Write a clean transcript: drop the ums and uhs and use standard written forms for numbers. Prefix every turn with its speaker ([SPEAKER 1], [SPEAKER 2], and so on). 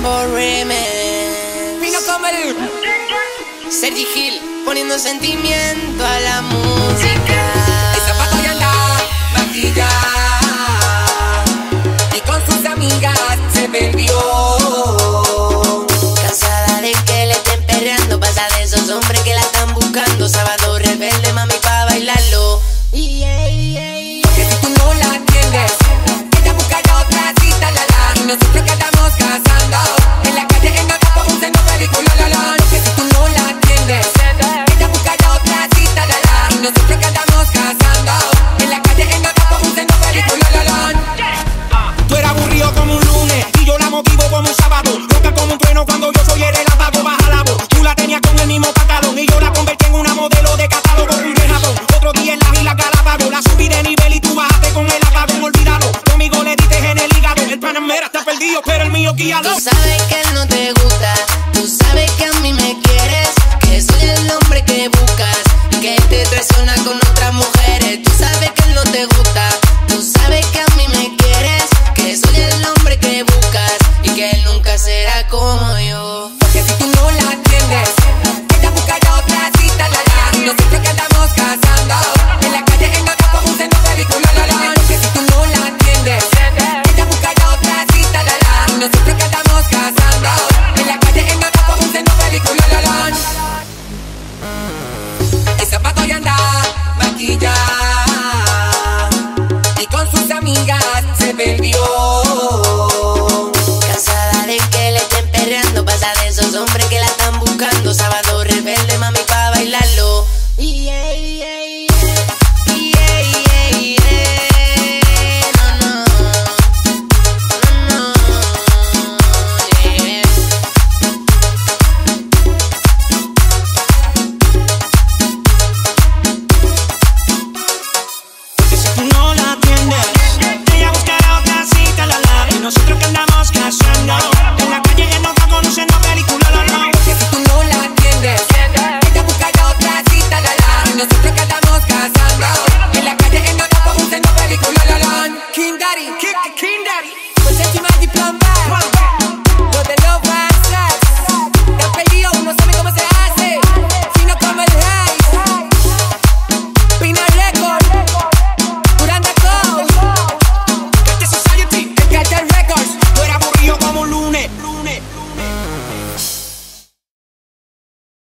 [SPEAKER 1] Mambo Remix.
[SPEAKER 2] Vino como el
[SPEAKER 1] Sergi Gil, poniendo sentimiento a la música.
[SPEAKER 2] El zapato ya anda maquillada y con sus amigas se perdió.
[SPEAKER 1] Cansada de que le estén perreando, pasa de esos hombres que la están buscando. Sábado rebelde, mami, pa' bailarlo.
[SPEAKER 2] Que si tú no la atiendes, ella buscará otra cita, la la. Y nosotros que estamos casando en la calle en Gato, un centro película, la la. Que si tú no la atiendes, ella buscará otra cita, la la. Y nosotros que estamos casando en la calle en Gato, un centro película, la la.
[SPEAKER 3] Tú eras aburrido como un lunes y yo la motivo como un sábado. Loca como un trueno cuando yo soy el relámpago, baja la voz. Tú la tenías con el mismo pantalón y yo la convertí en una modelo de catálogo, un rejabón. Otro día en las Islas Galápagos, la subí de nivel y tú bajaste con el apagón, olvídalo. Conmigo le diste en el hígado, el Panamera está perdido pero el mío guíalo.
[SPEAKER 1] Tú sabes que él no te gusta, tú sabes que a